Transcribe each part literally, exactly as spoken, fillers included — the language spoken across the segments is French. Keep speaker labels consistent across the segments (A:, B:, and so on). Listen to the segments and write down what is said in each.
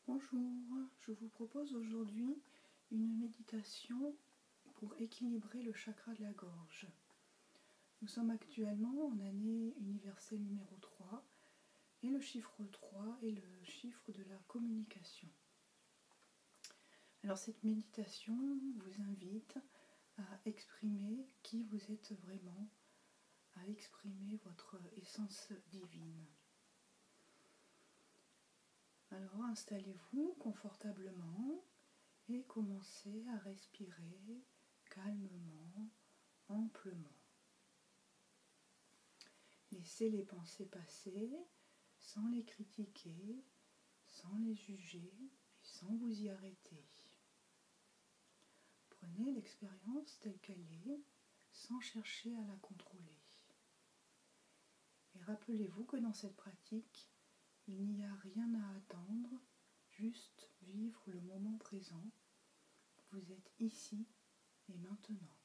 A: Bonjour, je vous propose aujourd'hui une méditation pour équilibrer le chakra de la gorge. Nous sommes actuellement en année universelle numéro trois et le chiffre trois est le chiffre de la communication. Alors cette méditation vous invite à exprimer qui vous êtes vraiment, à exprimer votre essence divine. Alors installez-vous confortablement et commencez à respirer calmement, amplement. Laissez les pensées passer sans les critiquer, sans les juger et sans vous y arrêter. Prenez l'expérience telle qu'elle est, sans chercher à la contrôler. Et rappelez-vous que dans cette pratique, il n'y a rien à attendre, juste vivre le moment présent. Vous êtes ici et maintenant.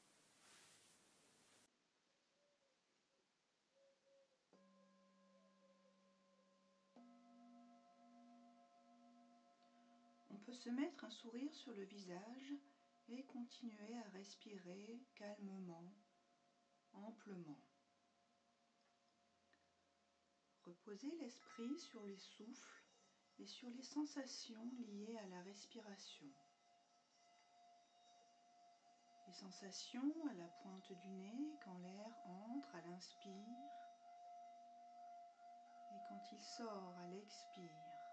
A: On peut se mettre un sourire sur le visage et continuer à respirer calmement, amplement. Reposez l'esprit sur les souffles et sur les sensations liées à la respiration. Les sensations à la pointe du nez quand l'air entre à l'inspire et quand il sort à l'expire.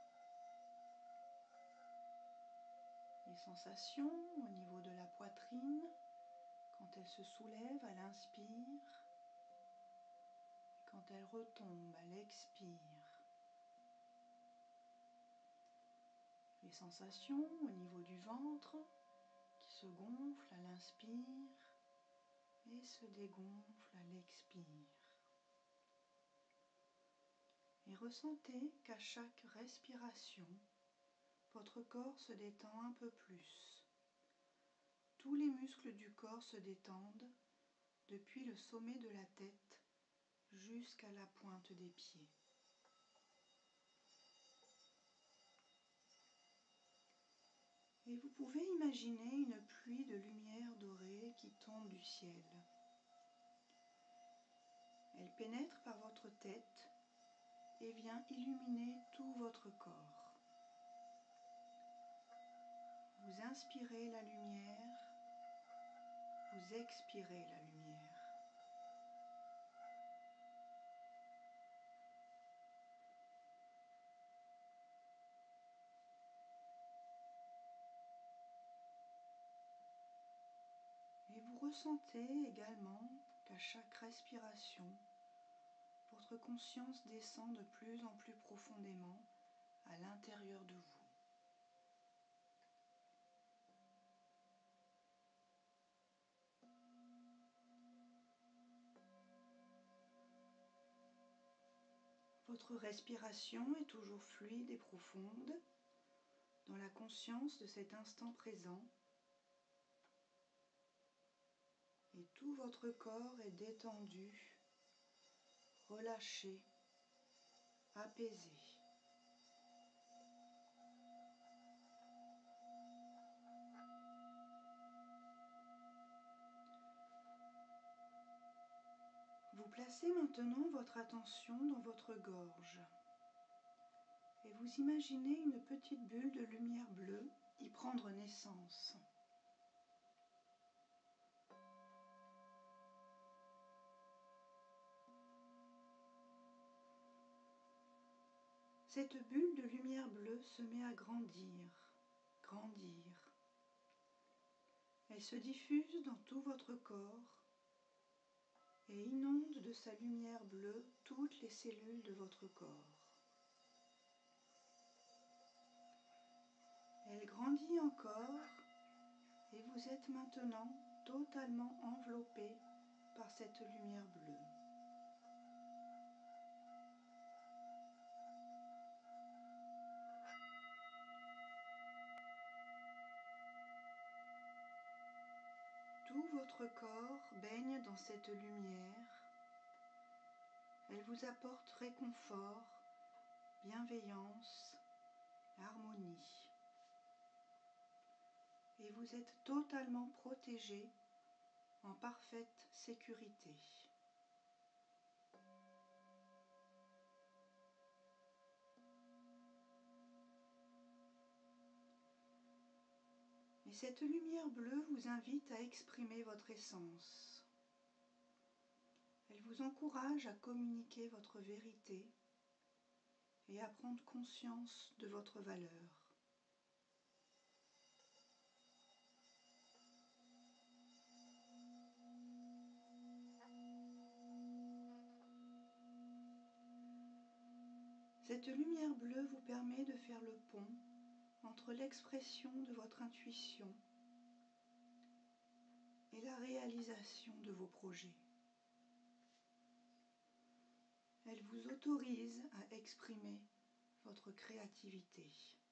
A: Les sensations au niveau de la poitrine quand elle se soulève à l'inspire et quand elle retombe à l'expire. Les sensations au niveau du ventre qui se gonfle à l'inspire et se dégonfle à l'expire. Et ressentez qu'à chaque respiration, votre corps se détend un peu plus. Tous les muscles du corps se détendent depuis le sommet de la tête jusqu'à la pointe des pieds. Et vous pouvez imaginer une pluie de lumière dorée qui tombe du ciel. Elle pénètre par votre tête et vient illuminer tout votre corps. Vous inspirez la lumière, vous expirez la lumière. Et vous ressentez également qu'à chaque respiration, votre conscience descend de plus en plus profondément à l'intérieur de vous. Votre respiration est toujours fluide et profonde dans la conscience de cet instant présent. Et tout votre corps est détendu, relâché, apaisé. Vous placez maintenant votre attention dans votre gorge et vous imaginez une petite bulle de lumière bleue y prendre naissance. Cette bulle de lumière bleue se met à grandir, grandir. Elle se diffuse dans tout votre corps et inonde de sa lumière bleue toutes les cellules de votre corps. Elle grandit encore et vous êtes maintenant totalement enveloppé par cette lumière bleue. Tout votre corps baigne dans cette lumière. Elle vous apporte réconfort, bienveillance, harmonie. et vous êtes totalement protégé, en parfaite sécurité. Et cette lumière bleue vous invite à exprimer votre essence. Elle vous encourage à communiquer votre vérité et à prendre conscience de votre valeur. Cette lumière bleue vous permet de faire le pont entre l'expression de votre intuition et la réalisation de vos projets. Elle vous autorise à exprimer votre créativité.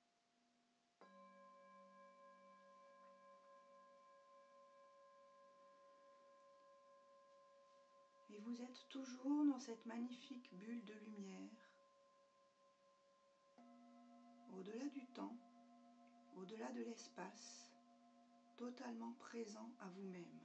A: Et vous êtes toujours dans cette magnifique bulle de lumière, au-delà du temps, au-delà de l'espace, totalement présent à vous-même.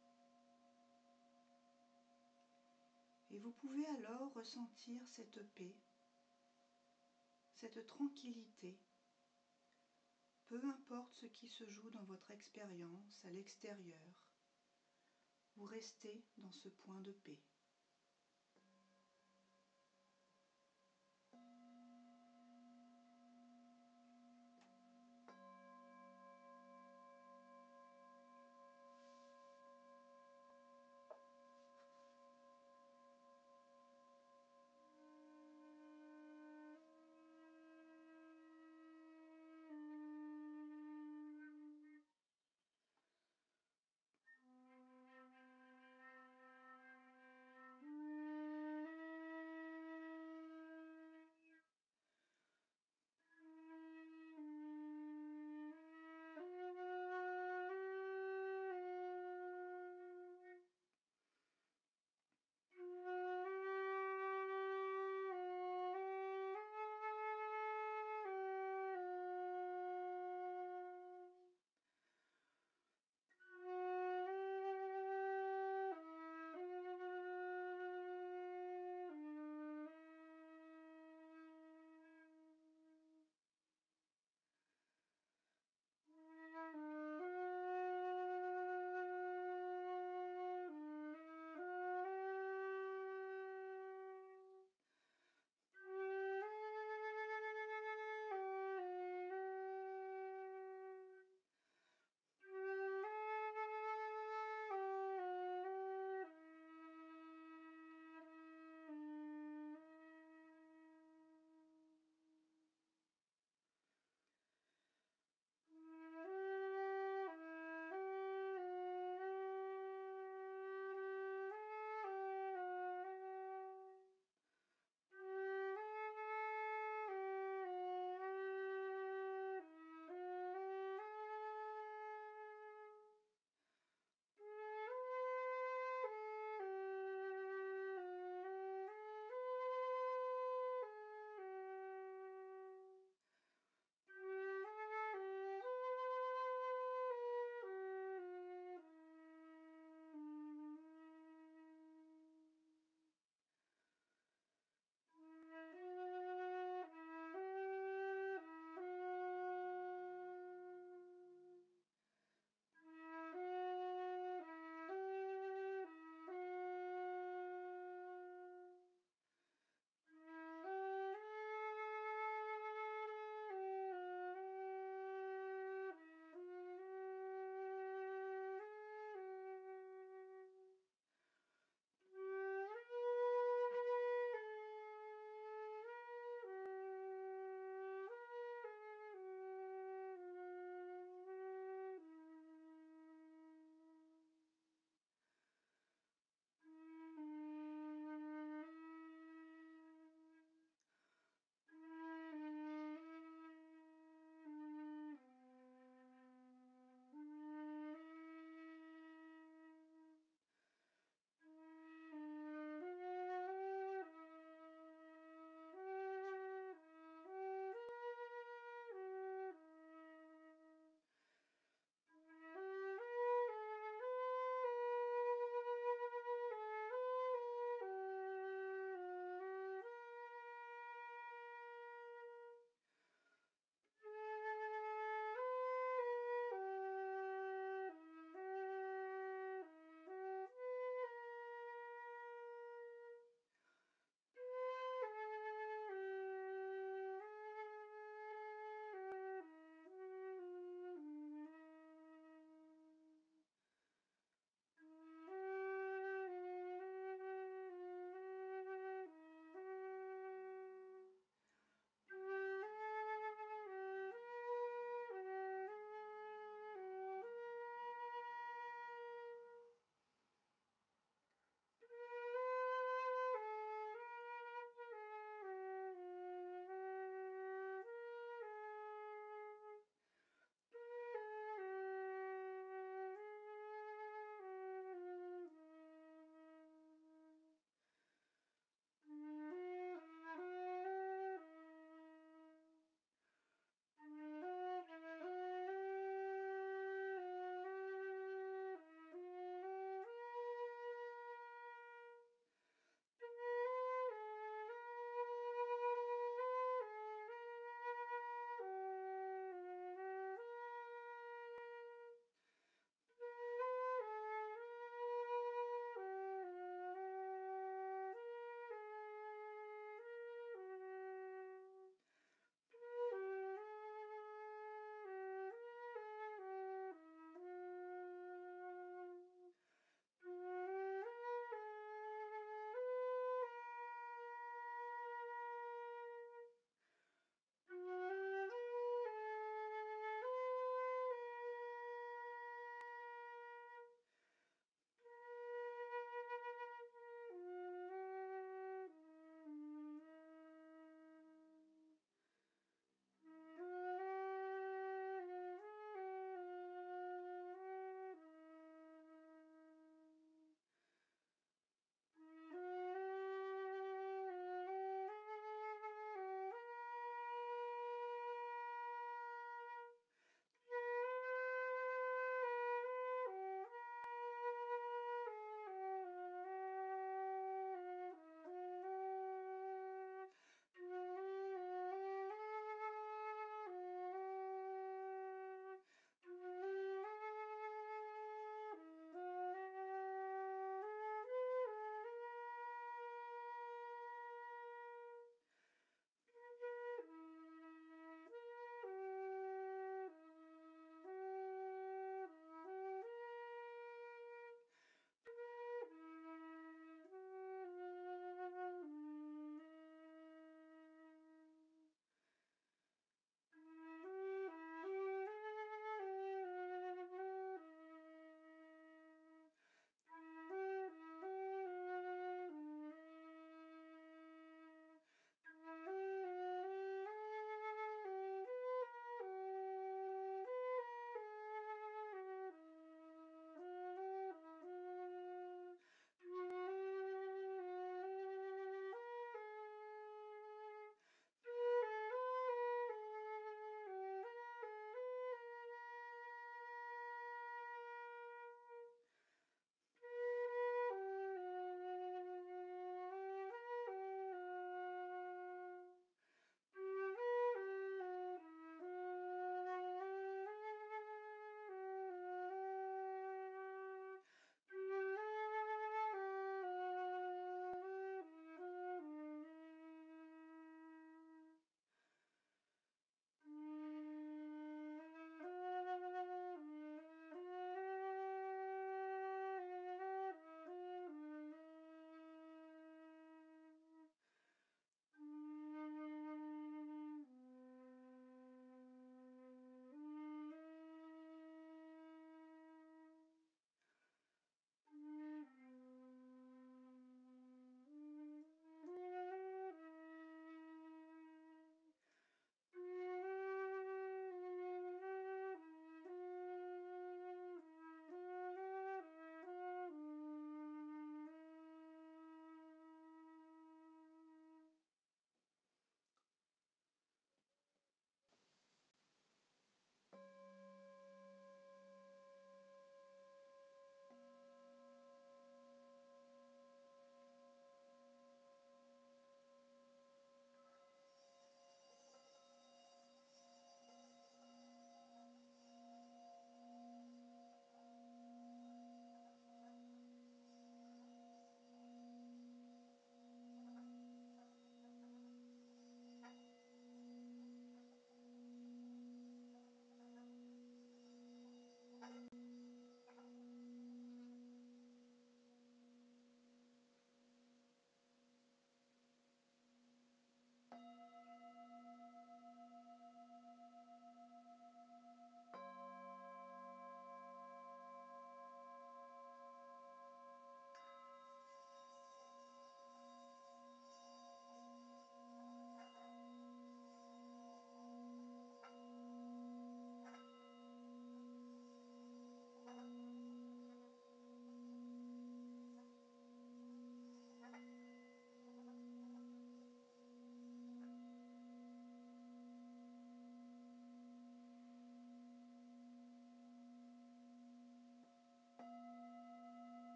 A: Et vous pouvez alors ressentir cette paix, cette tranquillité, peu importe ce qui se joue dans votre expérience à l'extérieur, vous restez dans ce point de paix.